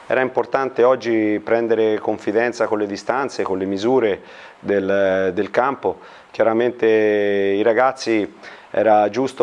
era importante oggi prendere confidenza con le distanze, con le misure del campo. Chiaramente i ragazzi era giusto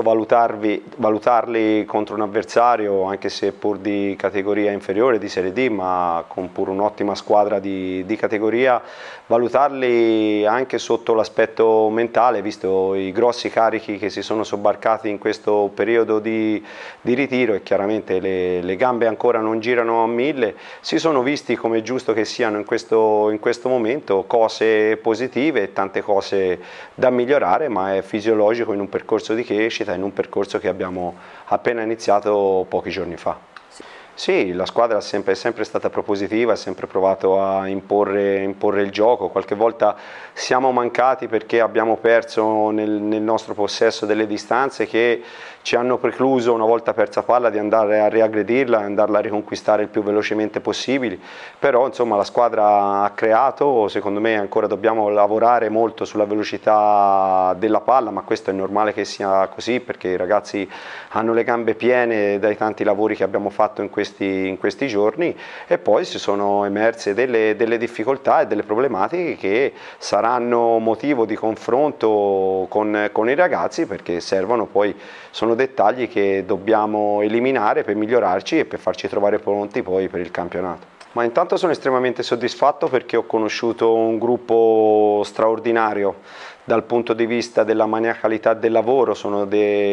valutarli contro un avversario, anche se pur di categoria inferiore, di Serie D, ma con pur un'ottima squadra di categoria, valutarli anche sotto l'aspetto mentale, visto i grossi carichi che si sono sobbarcati in questo periodo di ritiro e chiaramente le gambe ancora non girano a 1000, si sono visti, come è giusto che siano in questo momento, cose positive e tante cose da migliorare, ma è fisiologico in un percorso di crescita, in un percorso che abbiamo appena iniziato pochi giorni fa. Sì, la squadra è sempre stata propositiva, ha sempre provato a imporre il gioco. Qualche volta siamo mancati perché abbiamo perso nel nostro possesso delle distanze che ci hanno precluso, una volta persa palla, di andare a riaggredirla e andarla a riconquistare il più velocemente possibile. Però insomma la squadra ha creato, secondo me ancora dobbiamo lavorare molto sulla velocità della palla, ma questo è normale che sia così perché i ragazzi hanno le gambe piene dai tanti lavori che abbiamo fatto in questi giorni, e poi si sono emerse delle difficoltà e delle problematiche che saranno motivo di confronto con i ragazzi, perché sono dettagli che dobbiamo eliminare per migliorarci e per farci trovare pronti poi per il campionato. Ma intanto sono estremamente soddisfatto perché ho conosciuto un gruppo straordinario dal punto di vista della maniacalità del lavoro, sono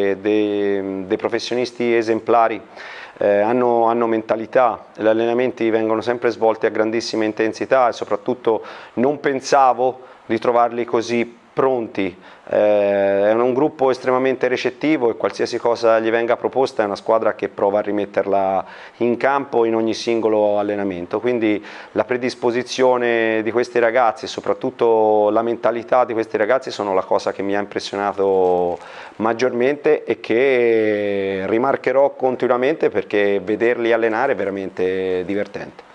dei professionisti esemplari, hanno mentalità, gli allenamenti vengono sempre svolti a grandissima intensità e soprattutto non pensavo di trovarli così pronti. È un gruppo estremamente recettivo e qualsiasi cosa gli venga proposta è una squadra che prova a rimetterla in campo in ogni singolo allenamento, quindi la predisposizione di questi ragazzi e soprattutto la mentalità di questi ragazzi sono la cosa che mi ha impressionato maggiormente e che rimarcherò continuamente perché vederli allenare è veramente divertente.